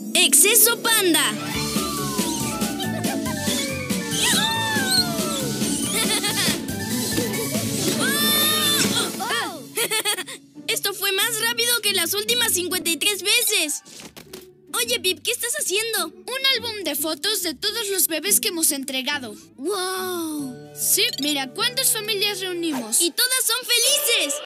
¡Exceso Panda! Esto fue más rápido que las últimas 53 veces. Oye, Pip, ¿qué estás haciendo? Un álbum de fotos de todos los bebés que hemos entregado. ¡Wow! Sí, mira cuántas familias reunimos. ¡Y todas son felices!